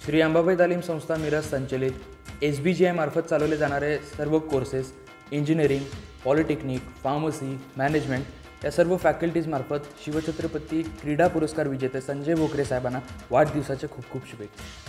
श्री अंबाबाई तालीम संस्था मिरज संचलित SBGI मार्फत चालवले जाणारे सर्व courses engineering, polytechnic, pharmacy, management या सर्व फॅकल्टीजमार्फत शिवछत्रपती क्रीडा पुरस्कार विजेते संजय भोकरे साहेबांना वाढदिवसाच्या खूप खूप शुभेच्छा।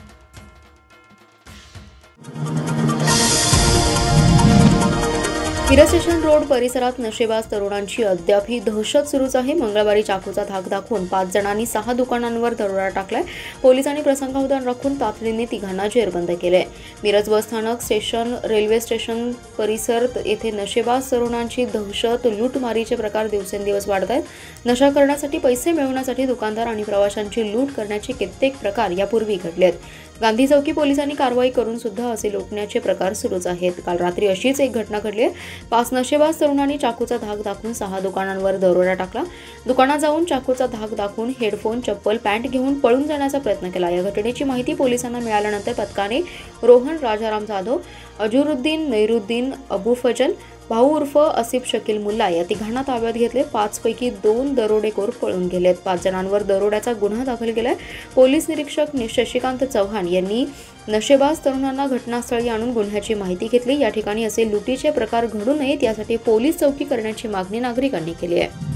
मिरज स्टेशन रोड परिसरात नशेबाज तरुणांची अद्यापही दहशत सुरूच आहे। मंगळवारी चाकूचा धाक दाखवून 5 जणांनी 6 दुकानांवर दरोडा टाकलाय। पोलिसांनी प्रसंगावधान राखून तातडीने तिघांना जेरबंद केले। मिरज बस स्थानक, स्टेशन, रेल्वे स्टेशन परिसर येथे नशेबाज तरुणांची दहशत, लूटमारीचे प्रकार दिवसेंदिवस वाढत आहेत। नशा करण्यासाठी, पैसे मिळवण्यासाठी दुकानदार आणि प्रवाशांची लूट करण्याचे कित्येक प्रकार यापूर्वी घडलेत। गांधी चौकी पोलिसांनी कारवाई करून सुद्धा असे लुटण्याचे प्रकार सुरूच आहेत। काल रात्री अशीच एक घटना घडली। 5 नशेबाज तरुणांनी चाकूचा धाक दाखवून 6 दुकानांवर दरोडा टाकला। दुकानात जाऊन चाकूचा धाक दाखवून हेडफोन, चप्पल, पॅन्ट घेऊन पळून जाण्याचा प्रयत्न केला। या घटनेची माहिती पोलिसांना मिळाल्यानंतर पथकाने रोहन राजाराम जाधव, अजुरुद्दीन नैरुद्दीन अबू फजल, भाऊ उर्फ आसिफ शकील मुल्ला या तिघांना ताब्यात घेतले। 5 पैकी 2 दरोडेखोर पळून गेलेत। 5 जणांवर दरोड्याचा गुन्हा दाखल केलाय। पोलीस निरीक्षक शशिकांत चव्हाण यांनी नशेबाज तरुणांना घटनास्थळी आणून गुन्ह्याची माहिती घेतली। या ठिकाणी असे लुटीचे प्रकार घडू नयेत यासाठी पोलीस चौकी करण्याची मागणी नागरिकांनी केली आहे।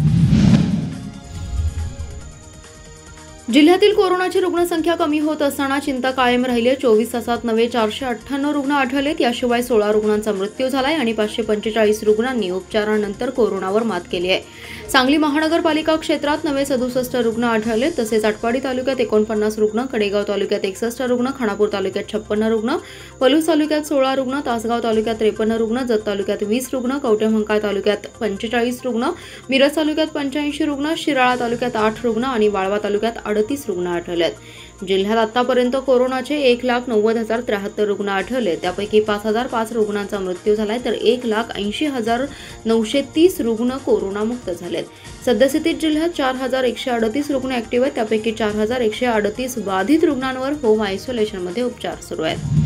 जिल्ह्यातील कोरोनाची रुग्णसंख्या कमी होत असताना चिंता कायम राहिली। 24 तासात नवे 498 रुग्ण आढळलेत। याशिवाय 16 रुग्णांचा मृत्यू झालाय आणि 545 रुग्णांनी उपचारानंतर कोरोनावर मात केली आहे। सांगली महानगरपालिका क्षेत्रात नवे 67 रुग्ण आढळले। तसेच आटपाडी तालुक्यात 49 रुग्ण, कडेगाव तालुक्यात 61 रुग्ण, खानापूर तालुक्यात 56 रुग्ण, पलूस तालुक्यात 16 रुग्ण, तासगाव तालुक्यात 53 रुग्ण, जत तालुक्यात 20 रुग्ण, कवठेमंकाळ तालुक्यात 45 रुग्ण, मिरज तालुक्यात 85 रुग्ण, शिराळा तालुक्यात 8 रुग्ण आणि वाळवा तालुक्यात 38 रुग्ण आढळलेत। जिल्ह्यात आतापर्यंत कोरोनाचे 1,90,073 रुग्ण आढळले। त्यापैकी 5,005 रुग्णांचा मृत्यू झालाय तर 1,80,930 रुग्ण कोरोनामुक्त झालेत। सद्यस्थितीत जिल्ह्यात 4,138 रुग्ण ऍक्टिव्ह आहेत। त्यापैकी 4,138 बाधित रुग्णांवर होम आयसोलेशनमध्ये उपचार सुरू आहेत।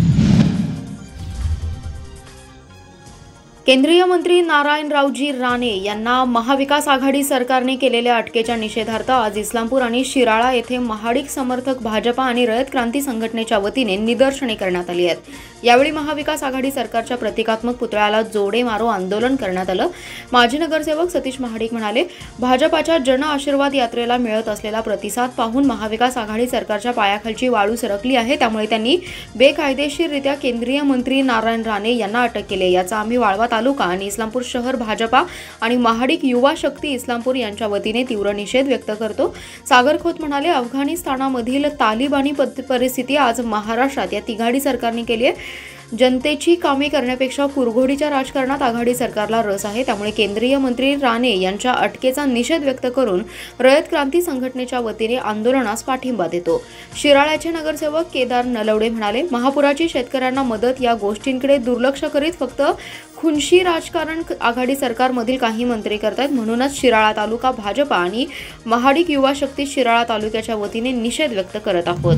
केंद्रीय मंत्री नारायणरावजी राणे यांना महाविकास आघाडी सरकारने केलेल्या अटकेच्या निषेधार्थ आज इस्लामपूर आणि शिराळा येथे महाडिक समर्थक भाजपा आणि रयत क्रांती संघटनेच्या वतीने निदर्शने करण्यात आली आहेत। यावेळी महाविकास आघाडी सरकारच्या प्रतिकात्मक पुतळ्याला जोडे मारो आंदोलन करण्यात आलं। माजी नगरसेवक सतीश महाडिक म्हणाले, भाजपाच्या जन आशीर्वाद यात्रेला मिळत असलेला प्रतिसाद पाहून महाविकास आघाडी सरकारच्या पायाखालची वाळू सरकली आहे। त्यामुळे त्यांनी बेकायदेशीररित्या केंद्रीय मंत्री नारायण राणे यांना अटक केली। याचा आम्ही वाळवा तालुका आणि इस्लामपूर शहर भाजपा आणि महाडिक युवा शक्ती इस्लामपूर यांच्या वतीने तीव्र निषेध व्यक्त करतो। सागर खोत म्हणाले, अफगाणिस्तानामधील तालिबानी परिस्थिती आज महाराष्ट्रात या तिघाडी सरकारने केली आहे। जनतेची कामे करण्यापेक्षा कुरघोडीच्या राजकारणात आघाडी सरकारला रस आहे। त्यामुळे केंद्रीय मंत्री राणे यांच्या अटकेचा निषेध व्यक्त करून रयत क्रांती संघटनेच्या वतीने आंदोलनास पाठिंबा देतो। शिराळ्याचे नगरसेवक केदार नलवडे म्हणाले, महापुराची शेतकऱ्यांना मदत या गोष्टींकडे दुर्लक्ष करीत फक्त खुनशी राजकारण आघाडी सरकारमधील काही मंत्री करतात। म्हणूनच शिराळा तालुका भाजपा आणि महाडिक युवा शक्ती शिराळा तालुक्याच्या वतीने निषेध व्यक्त करत आहोत।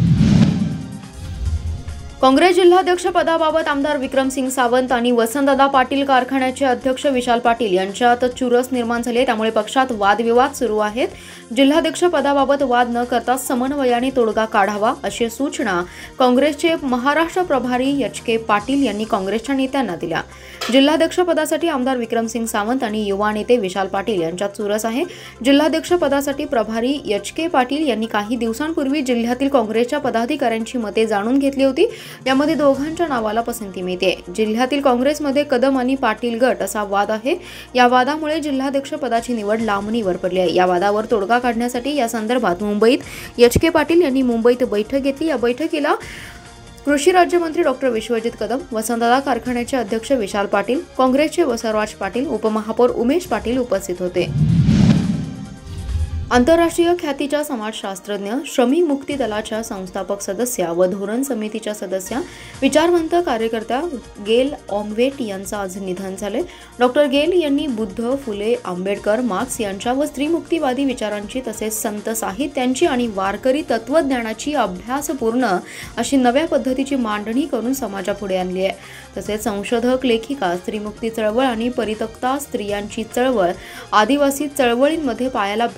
काँग्रेस जिल्हाध्यक्ष पदाबाबत आमदार विक्रमसिंग सावंत आणि वसंतदादा पाटील कारखान्याचे अध्यक्ष विशाल पाटील यांच्यात चुरस निर्माण झाली। त्यामुळे पक्षात वादविवाद सुरू आहेत। जिल्हाध्यक्ष पदाबाबत वाद न करता समन्वयाने तोडगा काढावा अशी सूचना काँग्रेसचे महाराष्ट्र प्रभारी HK पाटील यांनी काँग्रेसच्या नेत्यांना दिल्या। जिल्हाध्यक्ष पदासाठी आमदार विक्रमसिंग सावंत आणि युवा नेते विशाल पाटील यांच्यात चुरस आहे। जिल्हाध्यक्ष पदासाठी प्रभारी HK पाटील यांनी काही दिवसांपूर्वी जिल्ह्यातील काँग्रेसच्या पदाधिकाऱ्यांची मते जाणून घेतली होती। यामध्ये दोघांच्या नावाला पसंती मिळते। जिल्ह्यातील काँग्रेसमध्ये कदम आणि पाटील गट असा वाद आहे। या वादामुळे जिल्हाध्यक्ष पदाची निवड लांबणीवर पडली आहे। या वादावर तोडगा काढण्यासाठी या संदर्भात मुंबईत HK पाटील यांनी मुंबईत बैठक घेतली। या बैठकीला कृषी राज्यमंत्री डॉ. विश्वजित कदम, वसंतदादा कारखान्याचे अध्यक्ष विशाल पाटील, काँग्रेसचे वसराज पाटील, उपमहापौर उमेश पाटील उपस्थित होते। आंतरराष्ट्रीय ख्यातीच्या समाजशास्त्रज्ञ, श्रमिक मुक्ती दलाच्या संस्थापक सदस्या व धोरण समितीच्या सदस्या, विचारवंत कार्यकर्त्या गेल ऑमवेट यांचं आज निधन झाले। डॉक्टर गेल यांनी बुद्ध, फुले, आंबेडकर, मार्क्स यांच्या व स्त्रीमुक्तीवादी विचारांची तसेच संत साहित्यांची आणि वारकरी तत्त्वज्ञानाची अभ्यासपूर्ण अशी नव्या पद्धतीची मांडणी करून समाजापुढे आणली आहे। तसेच संशोधक, लेखिका, स्त्रीमुक्ती चळवळ आणि परित्यक्ता स्त्रियांची चळवळ, आदिवासी चळवळींमध्ये पायाला भिंगरी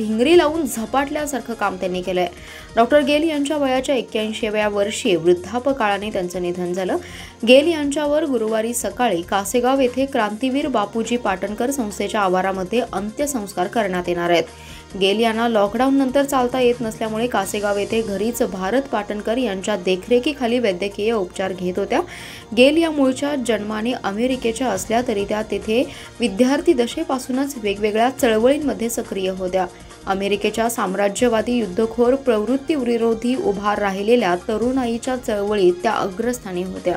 लावून झपाटल्यासारखं काम त्यांनी केलंय. डॉक्टर गेल यांच्या वयाच्या 81व्या वर्षी वृद्धापकाळाने त्यांचं निधन झालं. गेल यांच्यावर गुरुवारी सकाळी कासेगाव येथे क्रांतीवीर बापूजी पाटणकर संस्थेच्या आवारामध्ये अंत्यसंस्कार करण्यात येणार आहेत. गेल यांना लॉकडाऊन नंतर चालता येत नसल्यामुळे कासेगाव येथे घरीच भारत पाटणकर यांच्या देखरेखीखाली वैद्यकीय उपचार घेत होत्या. गेल या मूळच्या जन्माने अमेरिकेच्या असल्या तरी त्या तेथे विद्यार्थी दशेपासूनच वेगवेगळ्या चळवळींमध्ये सक्रिय होत्या. अमेरिकेच्या साम्राज्यवादी युद्धखोर प्रवृत्तीविरोधी उभा राहिलेल्या तरुणाईच्या चळवळीत त्या अग्रस्थानी होत्या.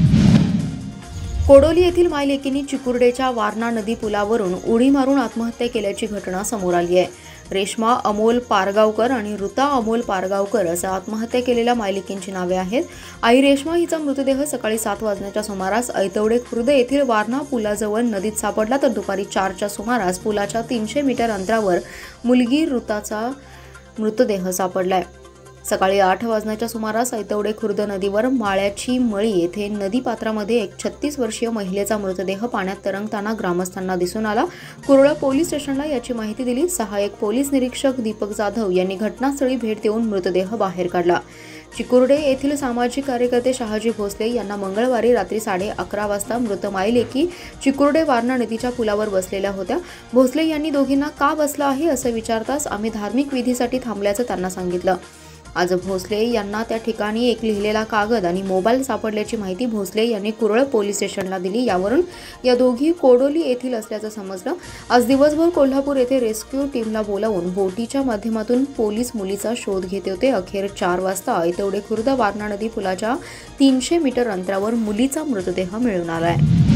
कोडोली येथील मायलेकींनी चिकुर्डेच्या वारणा नदी पुलावरून उडी मारून आत्महत्या केल्याची घटना समोर आली आहे. रेश्मा अमोल पारगावकर आणि ऋता अमोल पारगावकर असं आत्महत्या केलेल्या मायलेकींची नावे आहेत. आई रेश्मा हिचा मृतदेह सकाळी 7 वाजण्याच्या सुमारास ऐतवडे खुर्द येथील वारणा पुलाजवळ नदीत सापडला, तर दुपारी 4च्या सुमारास पुलाच्या 300 मीटर अंतरावर मुलगी ऋताचा मृतदेह सापडलाय. सकाळी 8 वाजण्याच्या सुमारास ऐतवडे खुर्द नदीवर माळ्याची मळी येथे नदीपात्रामध्ये एक 36 वर्षीय महिलेचा मृतदेह पाण्यात तरंगताना ग्रामस्थांना दिसून आला. कुरळा पोलीस स्टेशनला याची माहिती दिली. सहाय्यक पोलीस निरीक्षक दीपक जाधव यांनी घटनास्थळी भेट देऊन मृतदेह बाहेर काढला. चिकुर्डे येथील सामाजिक कार्यकर्ते शहाजी भोसले यांना मंगळवारी रात्री 11:30 वाजता मृत मायलेकी चिकुर्डे वारणा नदीच्या पुलावर बसलेल्या होत्या. भोसले यांनी दोघींना का बसला आहे असं विचारताच आम्ही धार्मिक विधीसाठी थांबल्याचं त्यांना सांगितलं. आज भोसले यांना त्या ठिकाणी एक लिहिलेला कागद आणि मोबाईल सापडल्याची माहिती भोसले यांनी कुरळ पोलीस स्टेशनला दिली. यावरून या दोघी कोडोली येथील असल्याचं समजलं. आज दिवसभर कोल्हापूर येथे रेस्क्यू टीमला बोलावून बोटीच्या माध्यमातून पोलीस मुलीचा शोध घेत होते. अखेर 4 वाजता ऐतवडे खुर्द वारणा नदी पुलाच्या 300 मीटर अंतरावर मुलीचा मृतदेह मिळून आलाय.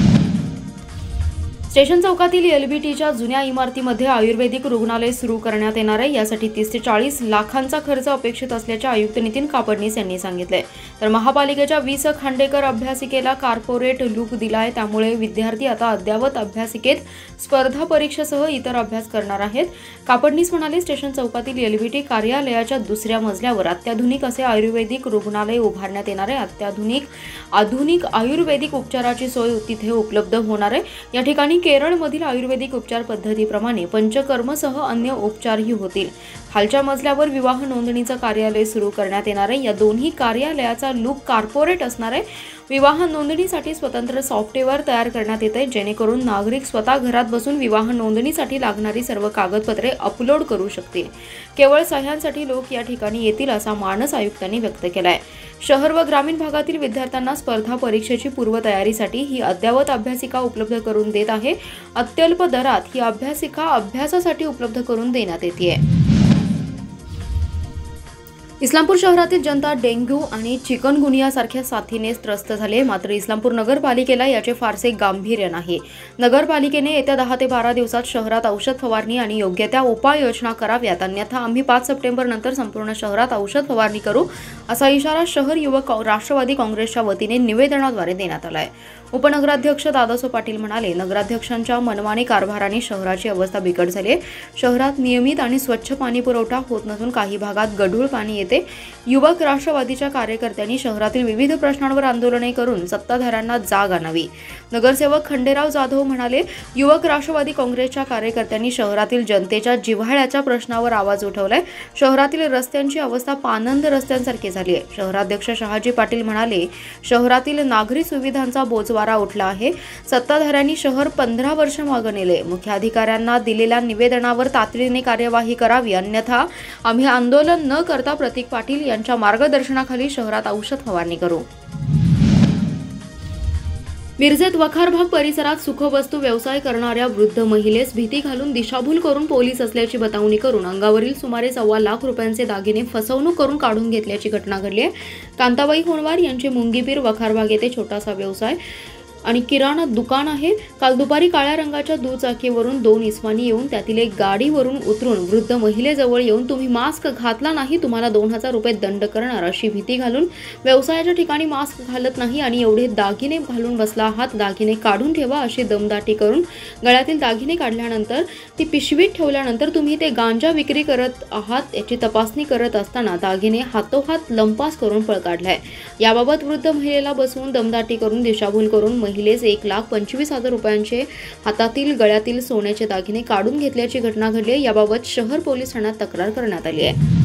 स्टेशन चौकातील एलबीटीच्या जुन्या इमारतीमध्ये आयुर्वेदिक रुग्णालय सुरू करण्यात येणार आहे. यासाठी 30 ते 40 लाखांचा खर्च अपेक्षित असल्याचे आयुक्त नितीन कापडणीस यांनी सांगितले. तर महापालिकेच्या 20 खांडेकर अभ्यासिकेला कॉर्पोरेट लूक दिलाय. त्यामुळे विद्यार्थी आता अद्ययावत अभ्यासिकेत स्पर्धा परीक्षेसह इतर अभ्यास करणार आहेत. कापडणीस म्हणाले, स्टेशन चौकातील एलबीटी कार्यालयाच्या दुसऱ्या मजल्यावर अत्याधुनिक असे आयुर्वेदिक रुग्णालय उभारण्यात येणार आहे. आधुनिक आयुर्वेदिक उपचाराची सोय तिथे उपलब्ध होणार आहे. या ठिकाणी केरळमधील आयुर्वेदिक उपचार पद्धतीप्रमाणे पंचकर्मसह अन्य उपचारही होतील. खालच्या मजल्यावर विवाह नोंदणीचं कार्यालय सुरू करण्यात येणार आहे. या दोन्ही कार्यालयाचा लूक कॉर्पोरेट असणार आहे. विवाह नोंदणीसाठी स्वतंत्र सॉफ्टवेअर तयार करण्यात येत आहे, जेणेकरून नागरिक स्वतः घरात बसून विवाह नोंदणीसाठी लागणारी सर्व कागदपत्रे अपलोड करू शकतील. केवळ सह्यांसाठी लोक या ठिकाणी येतील असा मानस आयुक्तांनी व्यक्त केलाय. शहर व ग्रामीण भागातील विद्यार्थ्यांना स्पर्धा परीक्षेची पूर्वतयारीसाठी ही अद्ययावत अभ्यासिका उपलब्ध करून देत आहे. अत्यल्प दरात ही अभ्यासिका अभ्यासासाठी उपलब्ध करून देण्यात येते. इस्लामपूर शहरातील जनता डेंग्यू आणि चिकनगुनियासारख्या साथीने त्रस्त झाले. मात्र इस्लामपूर नगरपालिकेला याचे फारसे गांभीर्य नाही. नगरपालिकेने येत्या 10 ते 12 दिवसात शहरात औषध फवारणी आणि योग्य त्या उपाययोजना कराव्यात, अन्यथा आम्ही 5 सप्टेंबर नंतर संपूर्ण शहरात औषध फवारणी करू असा इशारा शहर युवक राष्ट्रवादी काँग्रेसच्या वतीने निवेदनाद्वारे देण्यात आला आहे. उपनगराध्यक्ष दादासो पाटील म्हणाले, नगराध्यक्षांच्या मनमानी कारभाराने शहराची अवस्था बिकट झाली आहे. शहरात नियमित आणि स्वच्छ पाणी पुरवठा होत नसून काही भागात गढूळ पाणी येते. युवक राष्ट्रवादीच्या कार्यकर्त्यांनी शहरातील विविध प्रश्नांवर आंदोलने करून सत्ताधाऱ्यांना जाग आणावी. नगरसेवक खंडेराव जाधव म्हणाले, युवक राष्ट्रवादी काँग्रेसच्या कार्यकर्त्यांनी शहरातील जनतेच्या जिव्हाळ्याच्या प्रश्नावर आवाज उठवलाय. शहरातील रस्त्यांची अवस्था पानंद रस्त्यांसारखी झाली आहे. शहराध्यक्ष शहाजी पाटील म्हणाले, शहरातील नागरी सुविधांचा बोजवारा उठला आहे. सत्ताधाऱ्यांनी शहर 15 वर्ष मागे नेले. मुख्याधिकाऱ्यांना दिलेल्या निवेदनावर तातडीने कार्यवाही करावी, अन्यथा आम्ही आंदोलन न करता प्रतीक पाटील यांच्या मार्गदर्शनाखाली शहरात औषध फवारणी करू. मिरजेत वखारबाग परिसरात सुखवस्तू व्यवसाय करणाऱ्या वृद्ध महिलेस भीती घालून दिशाभूल करून पोलीस असल्याची बतावणी करून अंगावरील सुमारे 1.25 लाख रुपयांचे दागिने फसवणूक करून काढून घेतल्याची घटना घडली आहे. कांताबाई होणवार यांचे मुंगीपीर वखारबाग येथे छोटासा व्यवसाय आणि किराणा दुकान आहे. काल दुपारी काळ्या रंगाच्या दुचाकीवरून 2 इसमानी येऊन त्यातील एक गाडीवरून उतरून वृद्ध महिलेजवळ येऊन तुम्ही मास्क घातला नाही, तुम्हाला 2000 रुपये दंड करणार अशी भीती घालून व्यवसायाच्या ठिकाणी मास्क घालत नाही आणि एवढे दागिने घालून बसला आहात, दागिने काढून ठेवा अशी दमदाटी करून गळ्यातील दागिने काढल्यानंतर ती पिशवीत ठेवल्यानंतर तुम्ही ते गांजा विक्री करत आहात याची तपासणी करत असताना दागिने हातोहात लंपास करून पळ काढलाय. याबाबत वृद्ध महिलेला बसवून दमदाटी करून दिशाभूल करून महिलेस 1,25,000 रुपयांचे हातातील गळ्यातील सोन्याचे दागिने काढून घेतल्याची घटना घडली आहे। याबाबत शहर पोलीस ठाण्यात तक्रार करण्यात आली आहे।